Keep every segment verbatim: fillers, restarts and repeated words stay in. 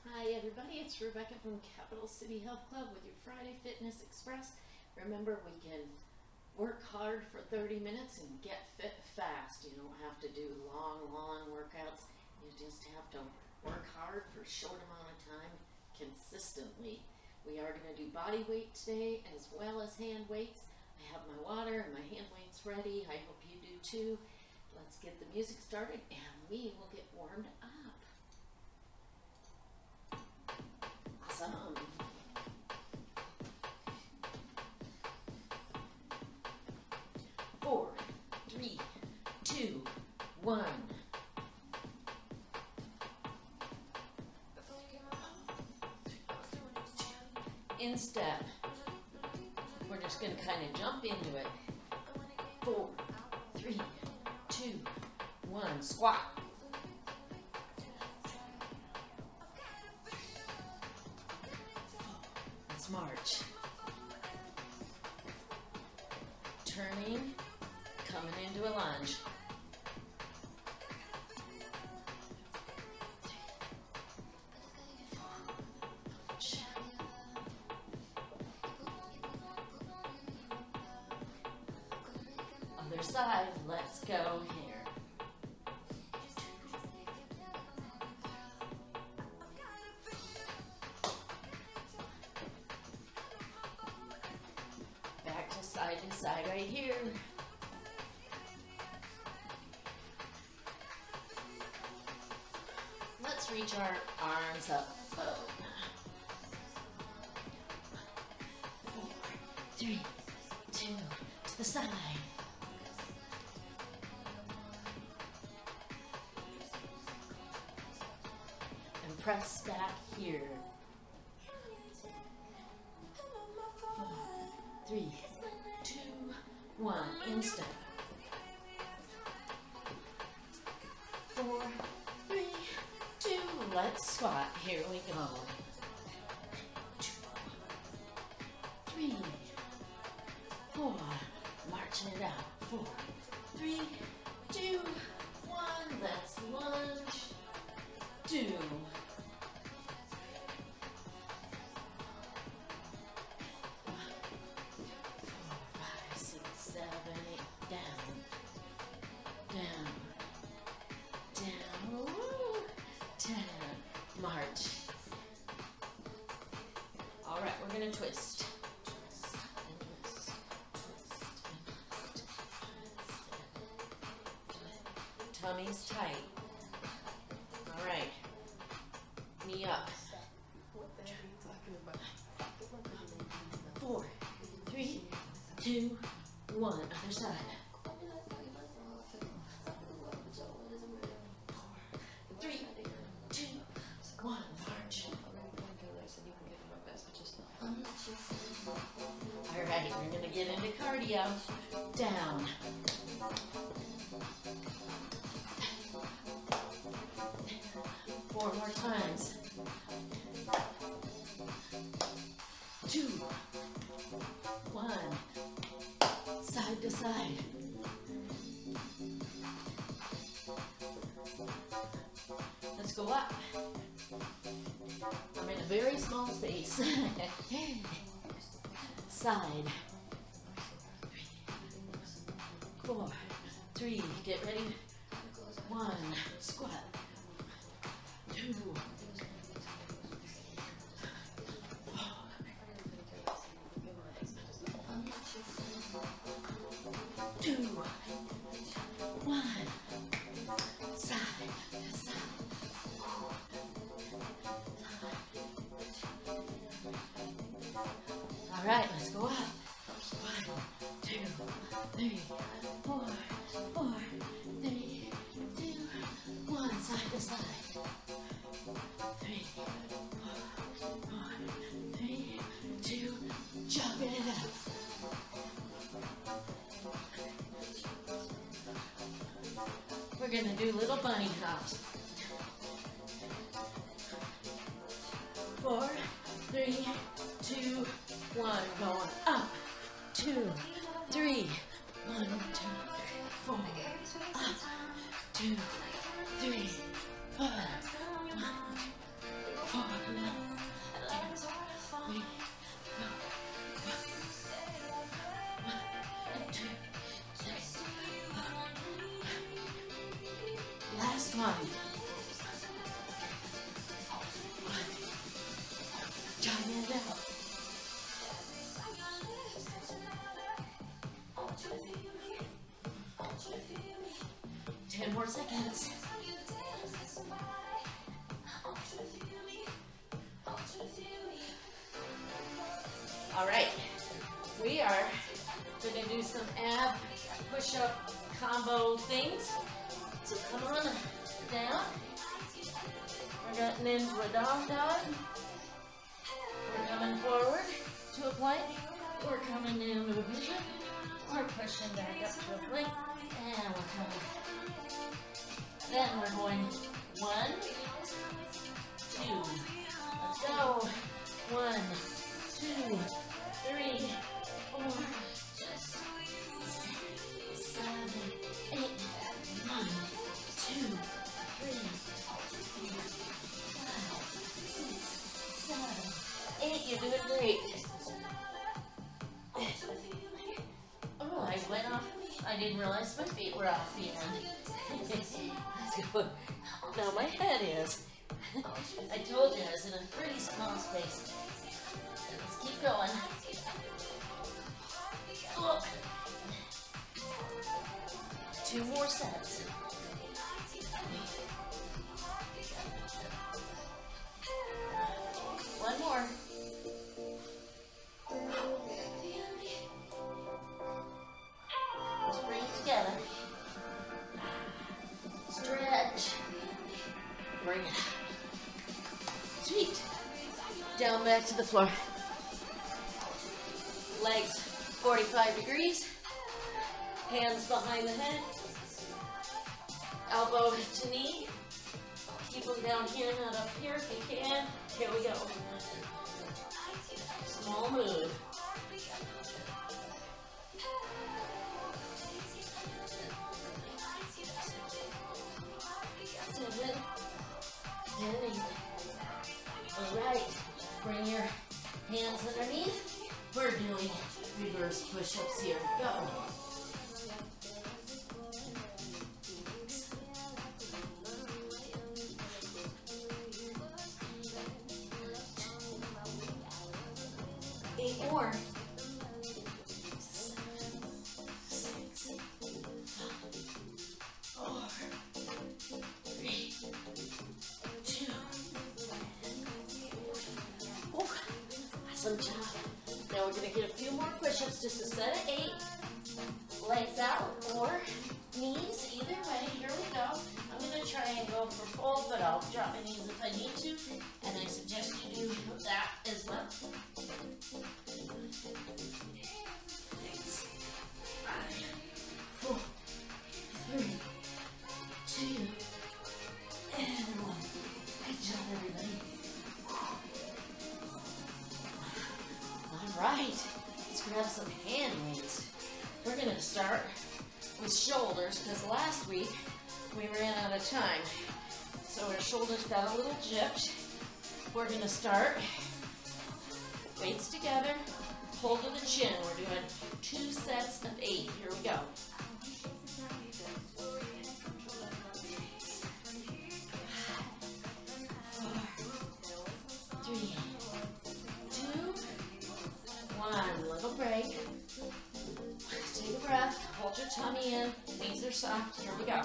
Hi everybody, it's Rebecca from Capital City Health Club with your Friday Fitness Express. Remember, we can work hard for thirty minutes and get fit fast. You don't have to do long, long workouts. You just have to work hard for a short amount of time consistently. We are going to do body weight today as well as hand weights. I have my water and my hand weights ready. I hope you do too. Let's get the music started and we will get warmed up. Awesome. Four, three, two, one. In step. We're just going to kind of jump into it. Four, three, two, one. Squat. Let's march. Turning, coming into a lunge. Other side, let's go here. Back to side to side right here. Let's reach our arms up. Four, three, two, to the side. And press back here. Four, three, two, one. In step. Four, three, two. Let's squat. Here we go. Two, three, four. Marching it out. Four, three, two, one. Let's lunge. Two. Seven, eight, down, down, down, woo, ten, march. All right, we're gonna twist. Twist and twist, twist and twist. Tummy's tight. All right, knee up. Four, three, two, one. Other side. Three, two, one. March. All right, we're gonna get into cardio. Down. Four more times. Two, one. Side to side. Let's go up. I'm in a very small space. Side. Four, three, get ready. One, squat. Two, two, one, side to side. All right, let's go up. One, two, three, four, four, three, two, one, side to side. Three, four, four, three, two, jump it up. We're gonna do little bunny hops. Four, three, two, one. Going up. Two, three, one, two, four. Up. Two, three, four, one, four, One. Time it out. Ten more seconds. All right, we are going to do some ab push-up combo things. So come on down. We're getting into a down dog. We're coming forward to a plank. We're coming down to a push-up. We're pushing back up to a plank. And we're coming. Then we're going one, two. Let's go. One, two, three, four, six, seven, eight, nine, two, three, four, five, six, seven, eight. You're doing great. Oh, I went off. I didn't realize my feet were off the end. Now my head is. I told you I was in a pretty small space. Let's keep going. Oh. Two more sets. One more. Let's bring it together. Stretch. Bring it. Sweet. Down back to the floor. Legs forty-five degrees. Hands behind the head. Elbow to knee. Keep them down here, not up here if you can. Here we go. Small move. Seven. And eight. All right. Bring your hands underneath. We're doing reverse push-ups here. Go. Eight more. Six, five, four, three, two. Oh, awesome job. Now we're going to get a few more push-ups, just a set of eight. Legs out or knees, either way. Here we go. I'm going to try and go for full, but I'll drop my knees if I need to. And I suggest you do that as well. Six, five, four, three, two, and one. Good job, everybody. All right, let's grab some hand weights. We're going to start with shoulders because last week we ran out of time. So our shoulders got a little gypped. We're going to start weights together, pull to the chin. We're doing two sets of eight. Here we go. Four, three, two, one. Little break. Take a breath. Hold your tummy in. Knees are soft. Here we go.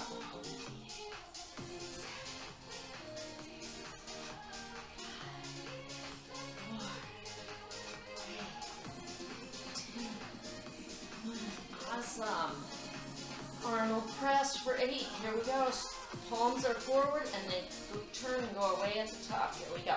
Awesome. Arnold press for eight. Here we go. Palms are forward and they turn and go away at the top. Here we go.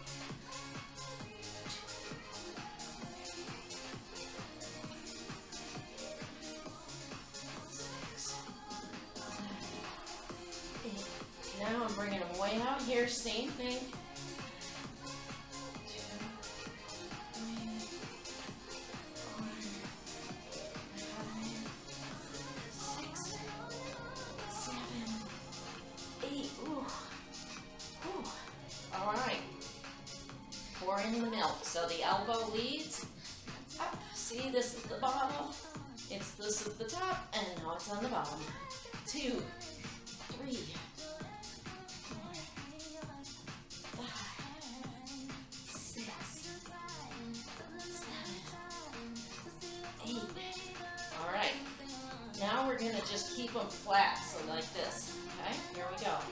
Six, seven, eight. Now I'm bringing them way out here. Same thing. In the milk. So the elbow leads up. See, this is the bottom. It's this is the top, and now it's on the bottom. Two, three, we're gonna just keep them flat, so like this. Okay, here we go.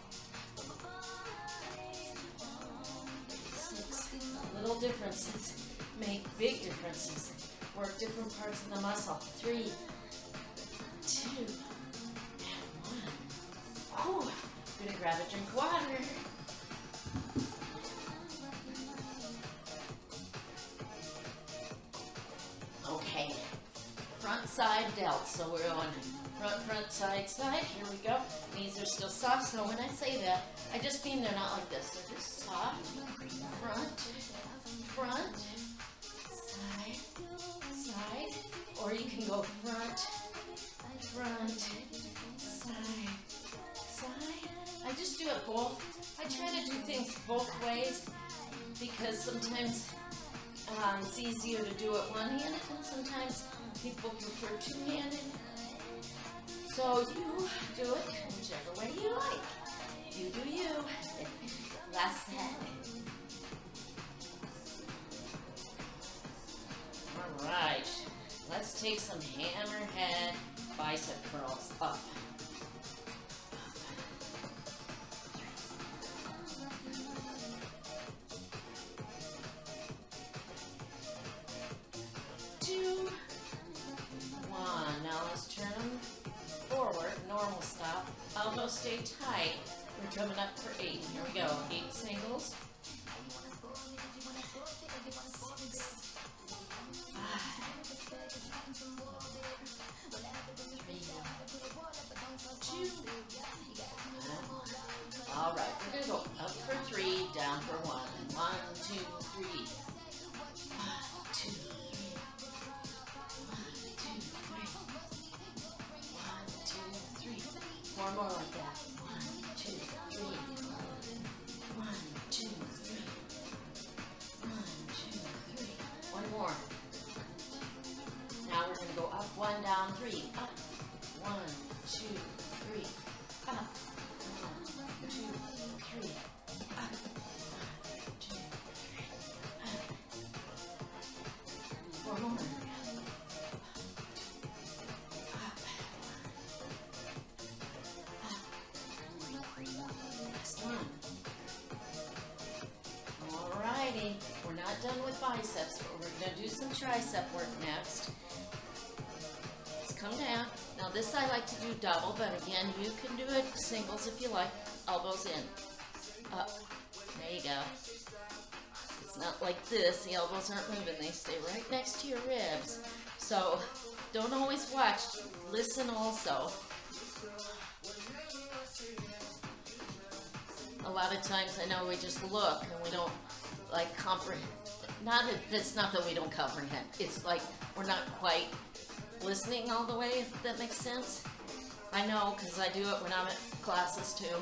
Six little differences make big differences. Work different parts of the muscle. Three, two, and one. Oh, I'm gonna grab a drink of water. Okay, front side delt. So we're on front, front, side, side. Here we go. Knees are still soft. So when I say that, I just mean they're not like this. They're just soft. Front, front, side, side. Or you can go front, front, side, side. I just do it both. I try to do things both ways because sometimes Um, it's easier to do it one-handed, and sometimes people prefer two-handed. So you do it whichever way you like. You do you. Last set. All right. Let's take some hammerhead bicep curls up. Two, one. Now let's turn them forward, normal stop. Elbows stay tight. We're coming up for eight. Here we go. Eight singles. Five, three, two, one. All right, we're gonna go up for three, down for one. One, two, three. One, two, three. One, more like that. One, two, three. One, two, three. One, two, three. One more. Now we're going to go up, one, down, three. Up. One, two, three. Up. One, two, three. Up. One, two, three. Up. Four more. We're not done with biceps, but we're going to do some tricep work next. Let's come down. Now this I like to do double, but again, you can do it singles if you like. Elbows in. Up. There you go. It's not like this. The elbows aren't moving. They stay right next to your ribs. So don't always watch. Listen also. A lot of times I know we just look and we don't like comprehend. Not it's not that we don't comprehend. It's like we're not quite listening all the way, if that makes sense. I know because I do it when I'm at classes too.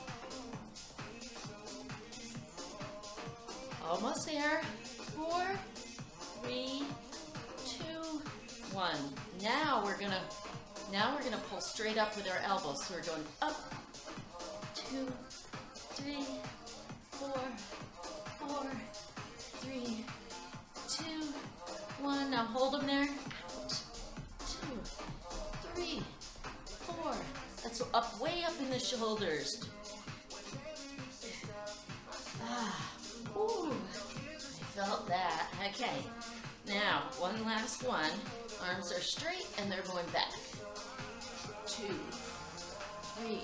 Almost there. Four, three, two, one. Now we're gonna now we're gonna pull straight up with our elbows. So we're going up, two, three, four, four, three, two, one. Now hold them there. Out, two, three, four. That's up, way up in the shoulders. Ah, ooh, I felt that. Okay, now one last one. Arms are straight and they're going back. Two, three,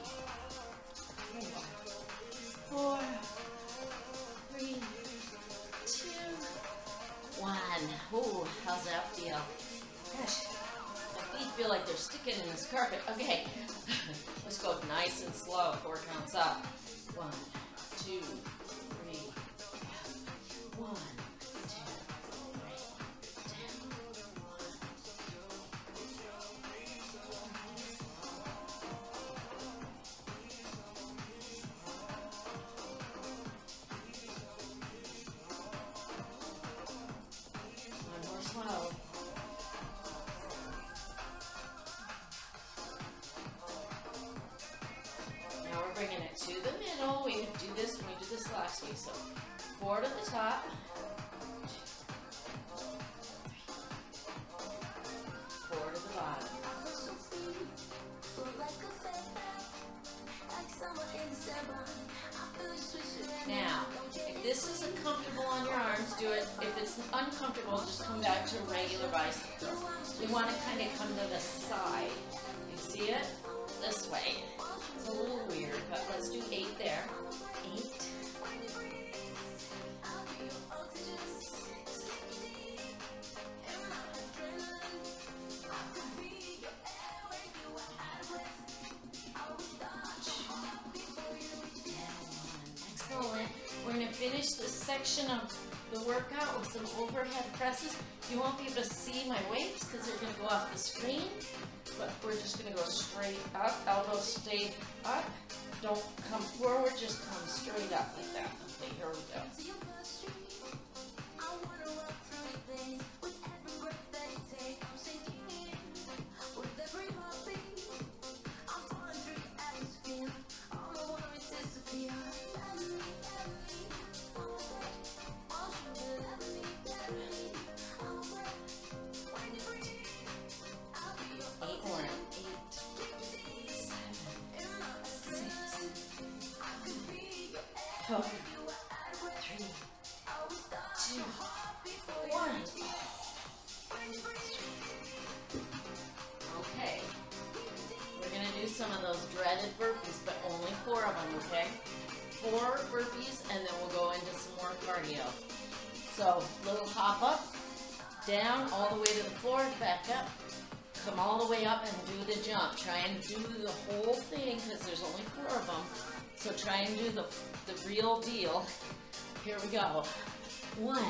four, four, three, two, one. Ooh, how's that feel? Gosh, my feet feel like they're sticking in this carpet. Okay, let's go nice and slow. Four counts up. One, two, three, one, two, three, ten, one. One more slow. Now we're bringing it to the middle. We do this when we did this last week. So four to the top. Four to the bottom. this is comfortable on your arms, do it. If it's uncomfortable, just come back to regular bicycle curls. We want to kind of come to the side. You see it? This way. It's a little weird, but let's do eight there. Eight. Excellent. We're going to finish this section of the workout with some overhead presses. You won't be able to see my weights because they're going to go off the screen, but we're just going to go straight up. Elbows stay up. Don't come forward, just come straight up like that. Okay, here we go. Four, three, two, one. Okay. We're going to do some of those dreaded burpees, but only four of them, okay? Four burpees, and then we'll go into some more cardio. So, little hop up, down, all the way to the floor, back up. Come all the way up and do the jump. Try and do the whole thing because there's only four of them. So try and do the, the real deal. Here we go. One.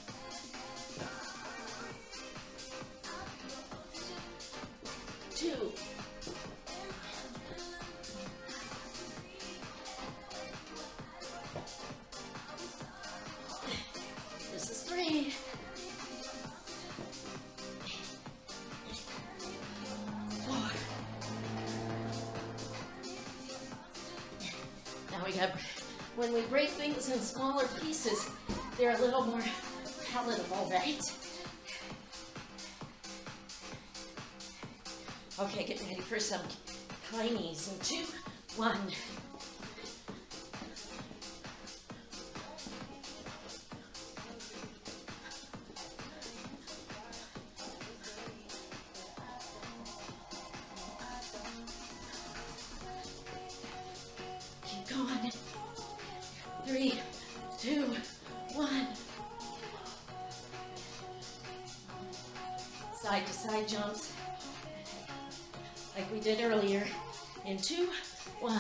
Two. This is three. We got, when we break things in smaller pieces, they're a little more palatable, right? Okay, get ready for some clinies in two, one. Going. Three, two, one. Side to side jumps, like we did earlier. In two, one.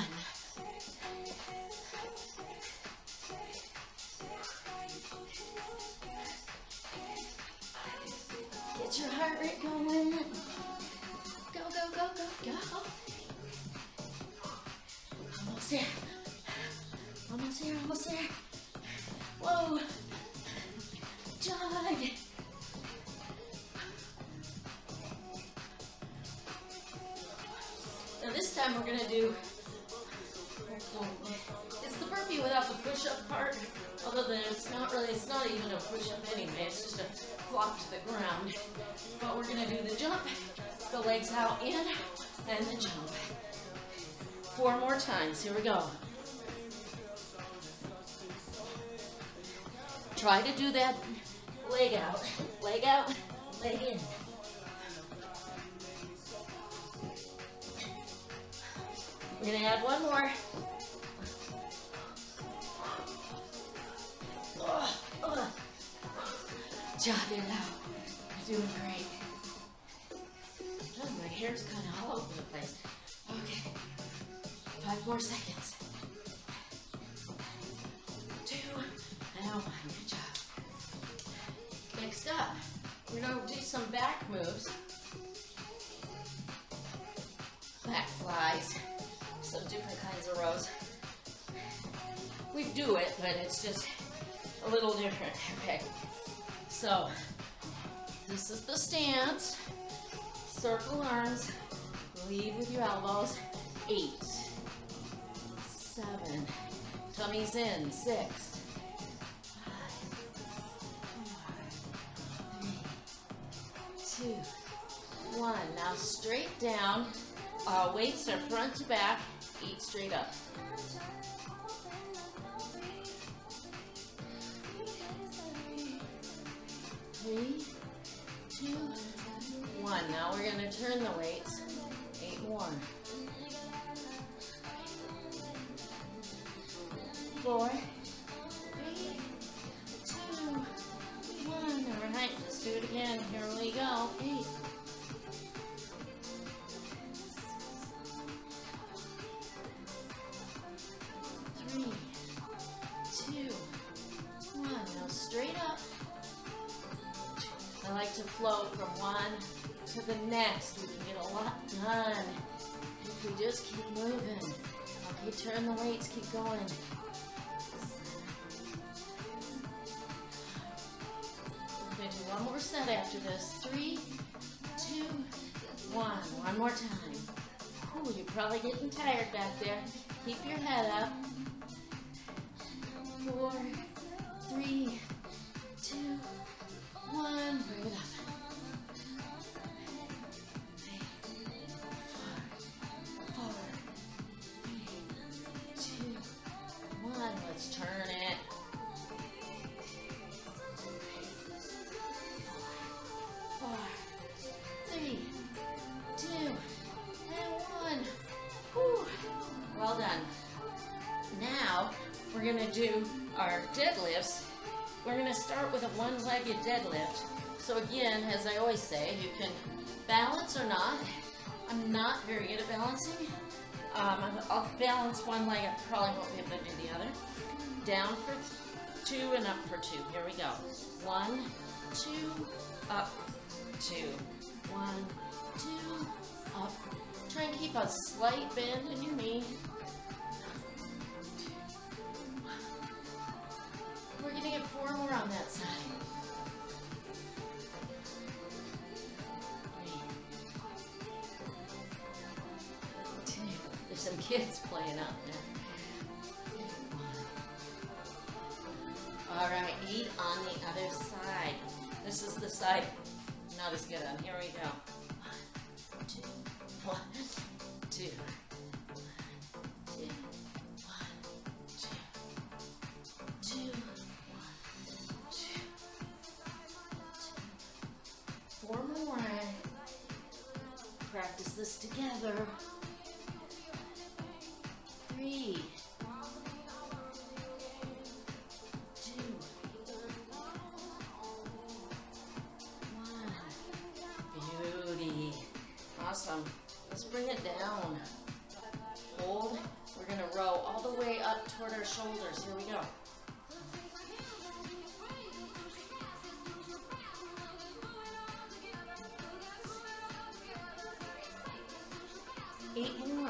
Get your heart rate going. Go, go, go, go, go. Almost there. Almost there, almost there. Whoa. Jog. Now this time we're going to do, it's the burpee without the push-up part, other than it's not really, it's not even a push-up anyway, it's just a flop to the ground. But we're going to do the jump, the legs out in, and the jump. Four more times, here we go. Try to do that leg out, leg out, leg in. We're gonna add one more. Oh, oh. Job it out. You're doing great. Oh, my hair's kind of all over the place. Okay, five more seconds. Two. And one, good job. Next up, we're going to do some back moves. Back flies. So different kinds of rows. We do it, but it's just a little different. Okay. So, this is the stance. Circle arms. Lead with your elbows. Eight. Seven. Tummy's in. Six. Two, one. Now straight down. Uh, weights are front to back. Feet straight up. Three, two, one. Now we're gonna turn the weights. Eight more. Four, three, two, one. All right, let's do it again. Here we go. Eight. Three, two, one. Now straight up. I like to flow from one to the next. We can get a lot done if we just keep moving. Okay, turn the weights, keep going. We're going to do one more set after this. Three, two, one. One more time. Ooh, you're probably getting tired back there. Keep your head up. Four, three, two, one. Bring it up. Four, three, two, one. Let's turn it. Four, three, two, and one. Whew. Well done. Now we're gonna do our deadlifts. We're gonna start with a one-legged deadlift. So again, as I always say, you can balance or not. I'm not very good at balancing. Um, I'll balance one leg, I probably won't be able to do the other. Down for two and up for two. Here we go. One, two, up, two. One, two, up. Try and keep a slight bend in your knee. We're gonna get four more on that side. Three, two. There's some kids playing out there. All right, eight on the other side. This is the side not as good on. Here we go. One, two, one, two. Four more. Practice this together. Three, two, one. Beauty. Awesome. Let's bring it down. Hold. We're going to row all the way up toward our shoulders. Here we go. Eight more.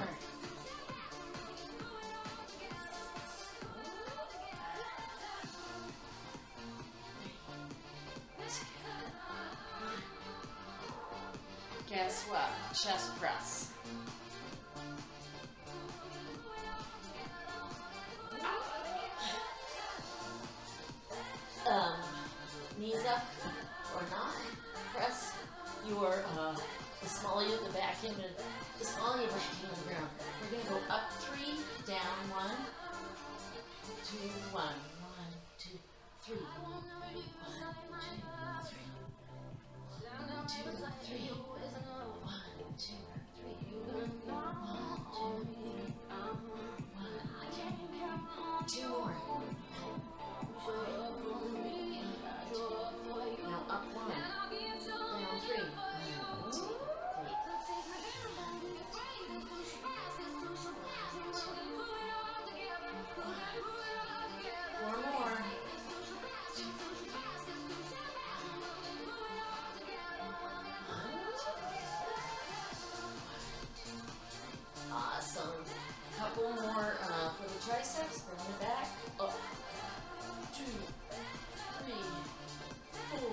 Guess what? Chest press. Um, knees up or not. Press your uh, the smaller you the back end of the smaller your back end of the ground. We're gonna go up three, down one, two, one, one, two, three, one, two, three, one, two, three, one, two, three, one, two, three, one, two more. Now up one, down three. One, two, three. Four more. Awesome. Couple more uh, for the triceps. Bring it back. Up. Two, three, four,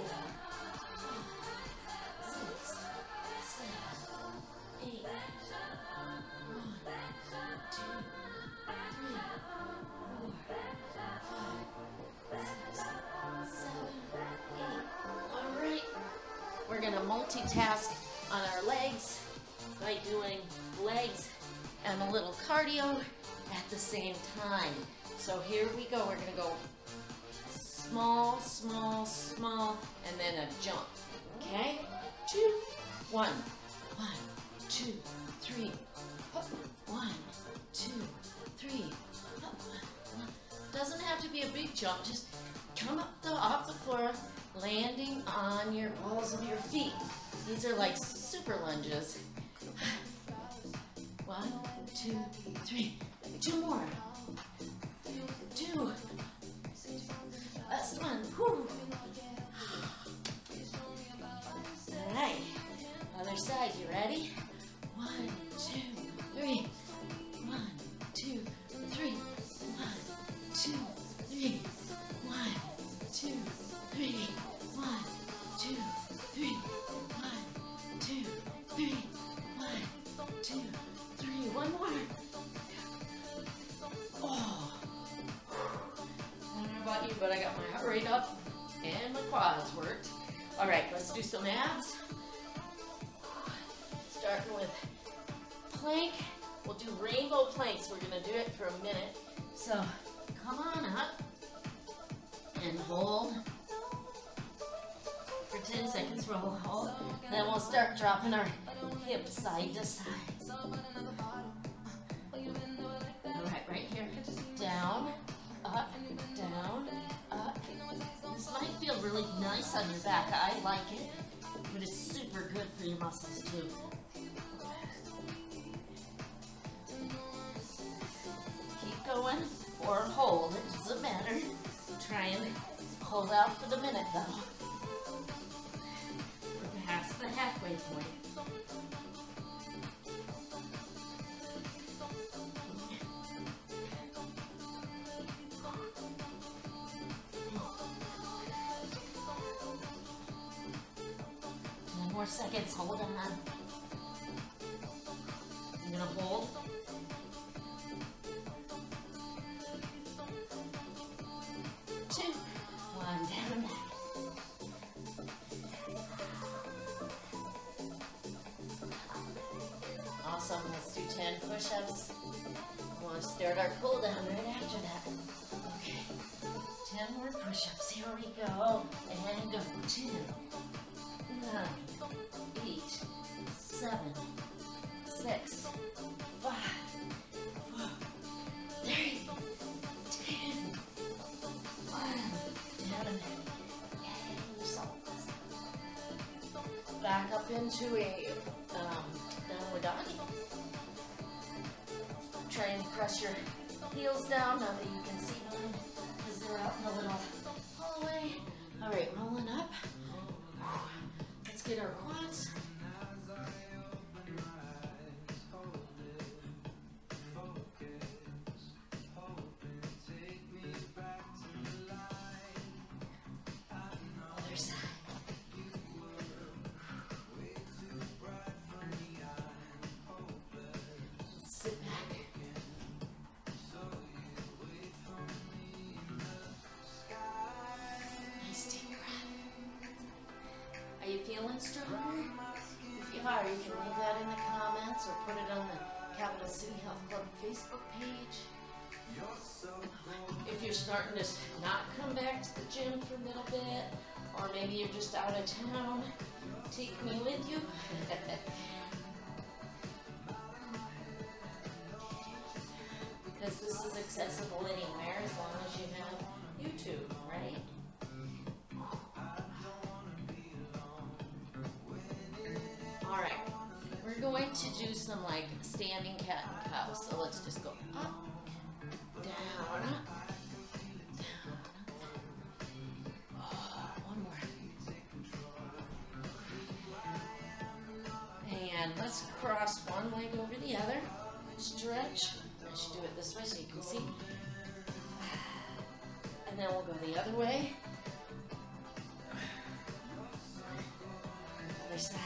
five, six, seven, eight. One, two, three, four, five, six, seven, eight. All right. We're going to multitask on our legs by doing legs and a little cardio at the same time. So here we go. We're going to go small, small, small, and then a jump. Okay? Two, one, one, two, three, up, one, two, three, up, one. Doesn't have to be a big jump, just come up the, off the floor, landing on your balls of your feet. These are like super lunges. One, two, three, two more. Two. Last one. Whew. All right. Other side. You ready? One, two, three. One, two, three. One, two, three. One, two, three. One, two, three. One, two, three. One, two, three. One more. Oh. I don't know about you, but I got my heart rate up and my quads worked. All right, let's do some abs. Starting with plank. We'll do rainbow planks. We're gonna do it for a minute. So come on up and hold for ten seconds. We'll hold. Then we'll start dropping our hips side to side. All right, right here. Down, up, down, up. This might feel really nice on your back. I like it, but it's super good for your muscles too. Keep going or hold. It doesn't matter. Try and hold out for the minute though. We're past the halfway point. More seconds, hold on. I'm gonna hold. Two, one, down and back. Awesome, let's do ten push-ups. We'll start our cool down right after that. Okay, ten more push-ups, here we go. And go, two, nine, eight, seven, six, five, four, three, two, one. Down and back. Back up into a um, downward doggy. Try and press your heels down now that you can see them because they're out in the little hallway. All right, rolling up. Let's get our quads. Other side. Sit back. Nice deep breath. Are you feeling stronger? If you are, you can leave that in the comments or put it on the Capital City Health Club Facebook page. If you're starting to not come back to the gym for a little bit, or maybe you're just out of town, take me with you. Because this is accessible anywhere as long as you have YouTube, right? All right, we're going to do some like standing cat and cow. So let's just go up, down, down. Oh, one more. And let's cross one leg over the other. Stretch. I should do it this way so you can see. And then we'll go the other way. Other side.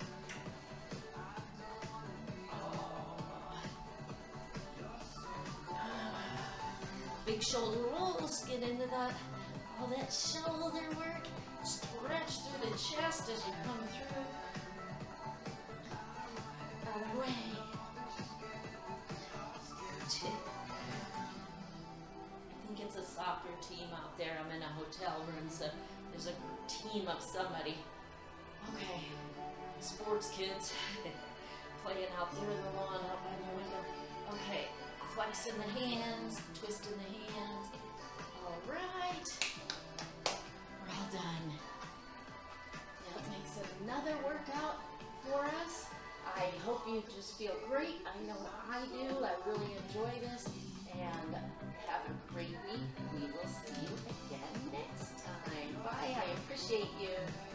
Big shoulder rolls, get into that, all that shoulder work, stretch through the chest as you come through. Other way. Two. I think it's a soft soccer team out there. I'm in a hotel room, so there's a team of somebody. Okay, sports kids playing out there in the lawn out by the window. Okay, flexing the hands, twisting the hands. All right, we're all done. That makes another workout for us. I hope you just feel great. I know I do. I really enjoy this. And have a great week. We will see you again next time. Bye. I appreciate you.